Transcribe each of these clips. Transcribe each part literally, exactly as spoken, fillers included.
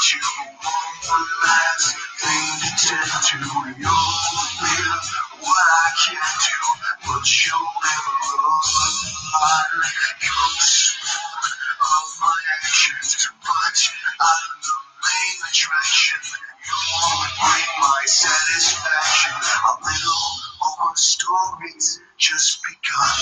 fight you. One last thing to tend to. You'll feel what I can do, but you'll never run. You're the smoke of my actions, but I'm the main attraction. You'll bring my satisfaction. A little more stories just begun.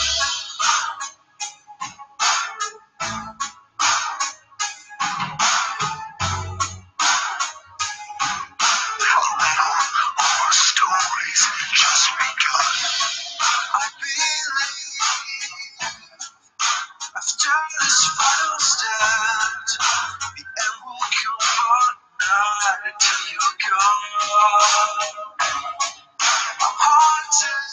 Our stories just begun. I believe after this final stand, the end will come but not until you're gone. I'm haunted,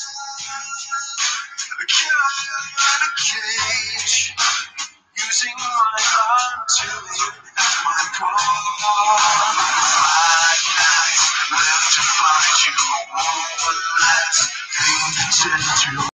a cat in a cage, using my arm to as my pawn. Five nights left to find you. One last thing to tend to.